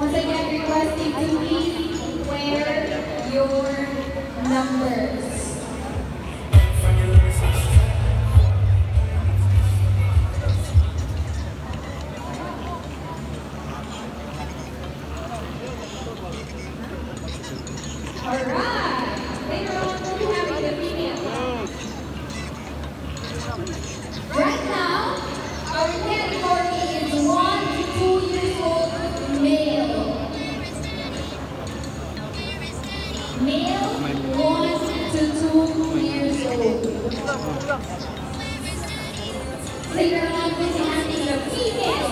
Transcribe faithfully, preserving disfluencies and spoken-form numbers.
Once again, requesting to please wear your numbers. Alright, later on we'll be having the female. Right now, our category is one to two years old male. Male, one to two years old. Later on we'll be having the female.